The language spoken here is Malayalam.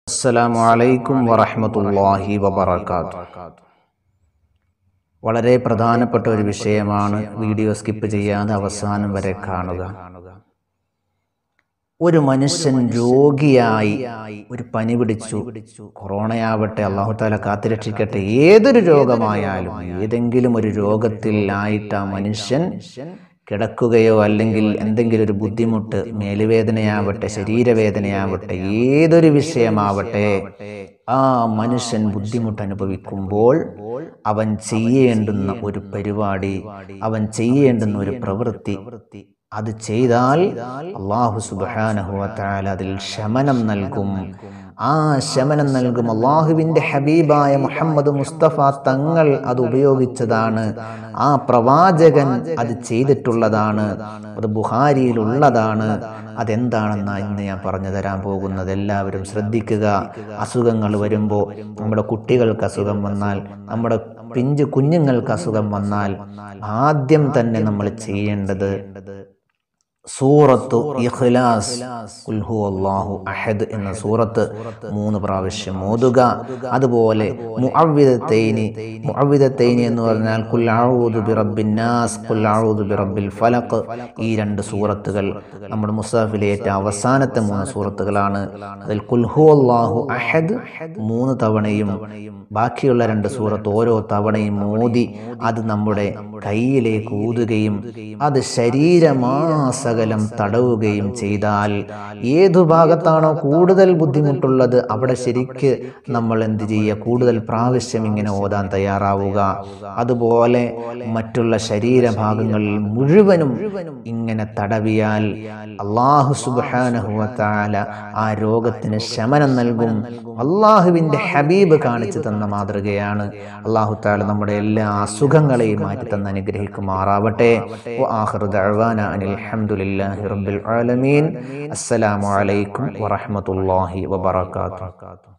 അസ്സലാമു അലൈക്കും വറഹ്മത്തുള്ളാഹി വബറകാതുഹു. വളരെ പ്രധാനപ്പെട്ട ഒരു വിഷയമാണ്. വീഡിയോ സ്കിപ്പ് ചെയ്യാതെ അവസാനം വരെ കാണുക. ഒരു മനുഷ്യൻ രോഗിയായി ഒരു പനി പിടിച്ചു, കൊറോണയാവട്ടെ, അല്ലാഹു തആല കാത്തുരക്ഷിക്കട്ടെ, ഏതൊരു രോഗമായാലും ഏതെങ്കിലും ഒരു രോഗത്തിൽ ആയിട്ട് ആ മനുഷ്യൻ കിടക്കുകയോ അല്ലെങ്കിൽ എന്തെങ്കിലും ഒരു ബുദ്ധിമുട്ട്, മേലുവേദനയാവട്ടെ, ശരീരവേദനയാവട്ടെ, ഏതൊരു വിഷയമാവട്ടെ, ആ മനുഷ്യൻ ബുദ്ധിമുട്ട് അനുഭവിക്കുമ്പോൾ അവൻ ചെയ്യേണ്ടുന്ന ഒരു പരിപാടി, അവൻ ചെയ്യേണ്ടുന്ന ഒരു പ്രവൃത്തി, അത് ചെയ്താൽ അല്ലാഹു സുബ്ഹാനഹു വ തആല അതിൽ ശമനം നൽകും. ആ ശമനം നൽകും. അല്ലാഹുവിൻ്റെ ഹബീബായ മുഹമ്മദ് മുസ്തഫ തങ്ങൾ അത് ഉപയോഗിച്ചതാണ്. ആ പ്രവാചകൻ അത് ചെയ്തിട്ടുള്ളതാണ്. അത് ബുഖാരിയിലുള്ളതാണ്. അതെന്താണെന്ന് ഇന്ന് ഞാൻ പറഞ്ഞു തരാൻ പോകുന്നത്. എല്ലാവരും ശ്രദ്ധിക്കുക. അസുഖങ്ങൾ വരുമ്പോൾ, നമ്മുടെ കുട്ടികൾക്ക് അസുഖം വന്നാൽ, നമ്മുടെ പിഞ്ചു കുഞ്ഞുങ്ങൾക്ക് അസുഖം വന്നാൽ, ആദ്യം തന്നെ നമ്മൾ ചെയ്യേണ്ടത് സൂറത്തു ഇഖ്ലാസ്, ഖുൽ ഹുവല്ലാഹു അഹദ് എന്ന സൂറത്ത് 3 പ്രാവശ്യം ഓതുക. അതുപോലെ മുഅവ്വിദത്തൈനി എന്ന് പറഞ്ഞാൽ ഖുൽ അഊദു ബിറബ്ബിൻ നാസ്, ഖുൽ അഊദു ബിറബ്ബിൽ ഫലഖ്. ഈ 2 സൂറത്തുകൾ നമ്മുടെ മുസാഫിലെ ഏറ്റവും അവസാനത്തെ 3 സൂറത്തുകളാണ്. അതിൽ ഖുൽ ഹുവല്ലാഹു അഹദ് 3 തവണയും ബാക്കിയുള്ള 2 സൂറത്ത് ഓരോ തവണയും ഓതി അത് നമ്മുടെ കയ്യിലേക്ക് ഊതുകയും അത് ശരീരമാസകലം തടവുകയും ചെയ്താൽ, ഏതു ഭാഗത്താണോ കൂടുതൽ ബുദ്ധിമുട്ടുള്ളത് അവിടെ ശരിക്ക് നമ്മൾ എന്ത് ചെയ്യുക, കൂടുതൽ പ്രാവശ്യം ഇങ്ങനെ ഓതാൻ തയ്യാറാവുക. അതുപോലെ മറ്റുള്ള ശരീരഭാഗങ്ങളിൽ മുഴുവനും ഇങ്ങനെ തടവിയാൽ അല്ലാഹു സുബ്ഹാനഹു വ തആല ആ രോഗത്തിന് ശമനം നൽകും. അല്ലാഹുവിൻ്റെ ഹബീബ് കാണിച്ചു തന്ന മാതൃകയാണ്. അല്ലാഹു തആല നമ്മുടെ എല്ലാ അസുഖങ്ങളെയും മാറ്റി തന്ന് അനുഗ്രഹിക്കുമാറാവട്ടെ. വആഖിറു ദഅവാന അനിൽ ഹംദുലില്ലാഹി റബ്ബിൽ ആലമീൻ. അസ്സലാമു അലൈക്കും വറഹ്മത്തുള്ളാഹി വബറകാതുഹു.